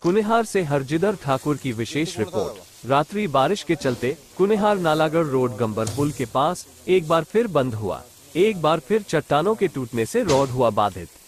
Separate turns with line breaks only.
कुनिहार से हरजिदर ठाकुर की विशेष रिपोर्ट। रात्रि बारिश के चलते कुनिहार नालागढ़ रोड गंबर पुल के पास एक बार फिर बंद हुआ। एक बार फिर चट्टानों के टूटने से रोड हुआ बाधित।